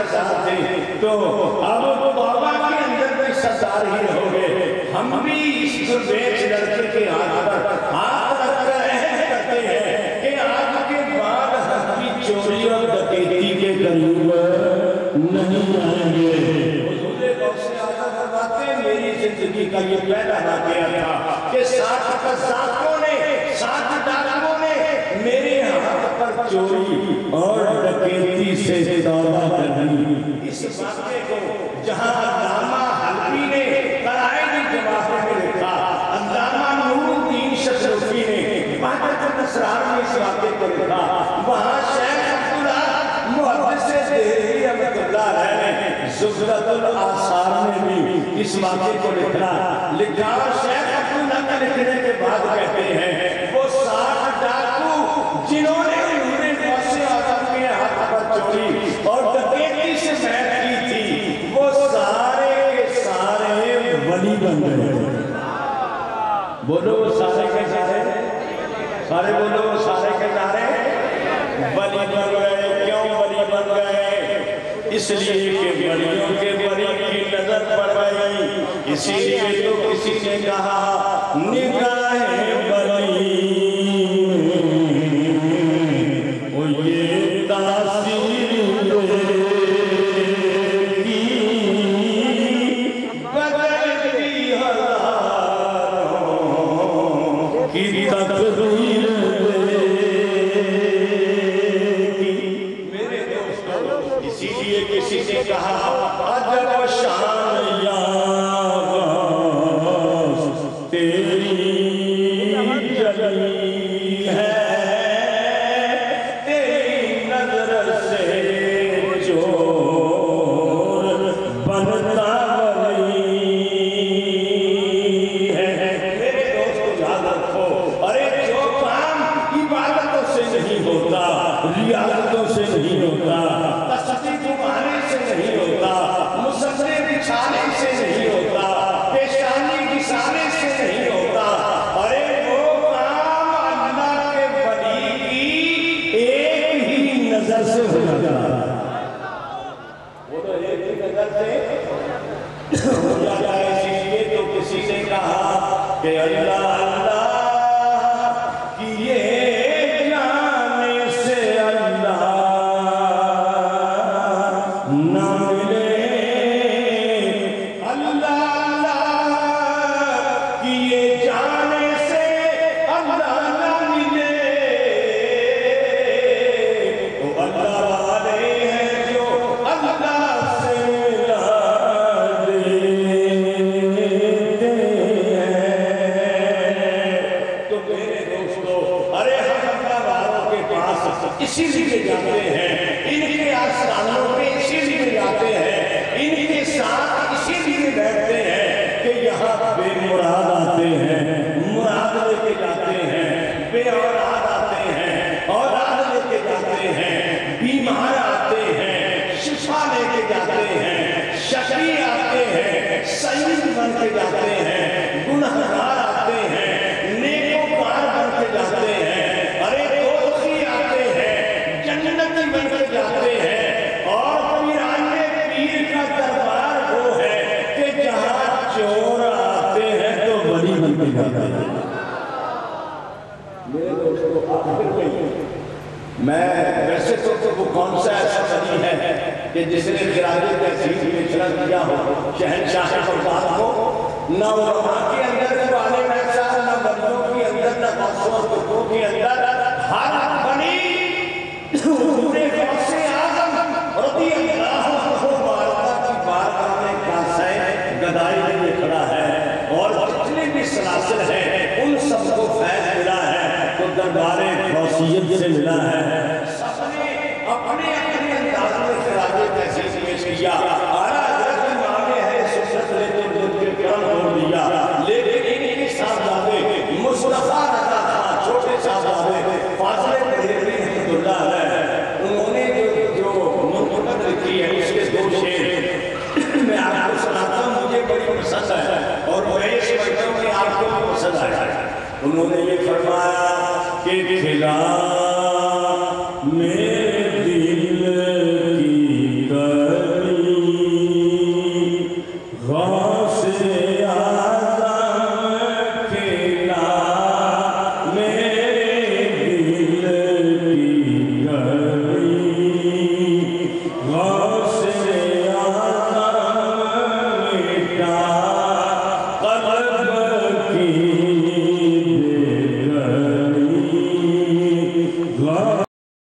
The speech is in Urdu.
سردار تھے تو اب بابا کے اندر بھی سردار ہی رہو گے. ہم بھی اس درویش لڑکے کے ہاتھ پر ہاتھ رکھ کر اہم کرتے ہیں کہ آج کے بعد ہم کی چوری اور ڈکیتی کے قریب نہیں آئیں گے. حضور غوث اعظم فرماتے ہیں میری زندگی کا یہ پہلا واقعہ تھا کہ 60 قذافوں نے 60 ڈاکوؤں نے میرے ہاتھ پر چوری اور ڈکیتی سے توبہ کرنی. اس واقعے کو جہاں علامہ حلبی نے قرائن جواہر میں لکھا، علامہ نور الدین ششرفی نے وحدت الاسرار میں اس واقعے کو لکھا، وہاں شیخ عبداللہ محدث دہلوی رحمۃ اللہ علیہ نے زبدۃ الآثار میں بھی اس واقعے کو لکھا. شیخ عبداللہ کا لکھنے کے بعد کہتے ہیں وہ 60 ڈاکو جنہوں نے حضور غوث اعظم کے ہاتھ پر چوری اور ڈکیتی سے محنت کی تھی وہ سارے کے سارے ولی بن گئے. بولو وہ سارے کے سارے، سارے بولو وہ سارے کے سارے ولی بن گئے. کیوں ولی بن گئے؟ اس لیے کہ ولیوں کے ولی کی نظر پڑ گئی. اسی لیے تو کسی نے کہا نگاہ ولی وہ یہ تاثیر کی بدلتی ہزاروں کی تقدیر. میرے دوستو اسی لیے کسی نے کہا عجب شان یا غوث تیری جلی ہے، تیری نظر سے چور بنتا ولی ہے. میرے دوستو یاد رکھو، ارے جو کام عبادتوں سے نہیں ہوتا، ریاضتوں سے نہیں ہوتا، تسبیح گھمانے سے نہیں ہوتا، مصحف بچھانے سے نہیں ہوتا، پیشانی گھسانے سے نہیں ہوتا، ارے وہ کام اللہ کے ولی کی ایک ہی نظر سے ہو جاتا ہے. وہ تو ایک ہی نظر سے ہو جاتا ہے. اسی لیے تو کسی نے کہا کہ اللہ اللہ کیے جانے سے اللہ نہ ملے، اللہ اللہ کیے جانے سے اللہ نہ ملے. وہ اللہ والے ہیں جو اللہ سے ملا دیتے ہیں. تو میرے دوستو ارے ہم اللہ والوں کے پاس اسی لیے جاتے ہیں، ان کے آستانوں پہ اسی لیے جاتے ہیں، ان کے ساتھ اسی لیے بیٹھتے ہیں کہ یہاں بے مراد آتے ہیں مراد لے کے جاتے ہیں، بے اولاد آتے ہیں اولاد لے کے جاتے ہیں، بیمار آتے ہیں شفا لے کے جاتے ہیں، شقی آتے ہیں سعید بن کے جاتے ہیں، گنہگار آتے ہیں نیکوکار بن کے جاتے ہیں، ارے دوزخی آتے ہیں جنتی بن کے جاتے ہیں. اور پیرانے پیر کا دربار وہ ہے کہ جہاں چور آتے ہیں تو ولی بن کے جاتے ہیں. میرے دوستو آخر میں میں ویسے تو وہ کون سا ایسا ولی ہے کہ جس نے خراج تحصیل میں شرط کیا ہو شہنشاہ بغداد کو؟ نہ علماء کے اندر قرآن ایسا، نہ ولیوں کے اندر، نہ غوثوں اور قطبوں کے اندر. ہر ولی حضور غوث اعظم رضی اللہ عنہ وارضہ کی بارگاہ میں کاسہ گدائی لیے کھڑا ہے اور جتنے بھی سلاسل ہیں ان سب کو فیض ملا ہے تو دربار غوثیت سے ملا ہے. سب نے اپنے اپنے انداز میں خراج تحسین پیش کیا. آرہ حضرت امام ہے سنت لے تو دل کے کرم ہو دیا، لیکن ان کے صاحبزادے مصطفیٰ رضا خان چھوٹے صاحبزادے فاضل بریلوی رحمۃ اللہ علیہ انہوں نے جو منتقد لکھی ہے اس کے 2 شعر میں آپ کو سناتا ہوں، مجھے بڑی پسند ہے اور میں اس وقت میں آپ کو پسند آیا. انہوں نے یہ فرمایا کہ کھلا میں